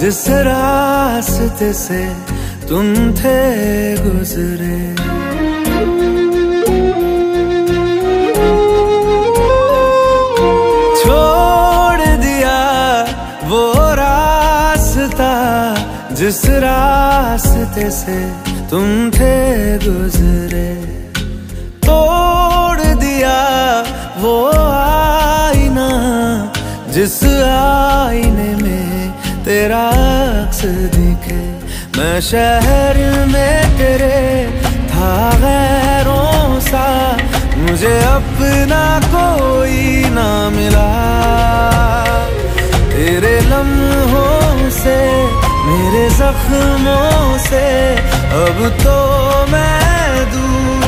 जिस रास्ते से तुम थे गुजरे। छोड़ दिया वो रास्ता जिस रास्ते से तुम थे गुजरे। तोड़ दिया वो आईना जिस आईने में तेरा अक्स दिखे। मैं शहर में तेरे था गैरों सा, मुझे अपना कोई ना मिला। तेरे लम्हों से मेरे जख्मों से अब तो मैं दूर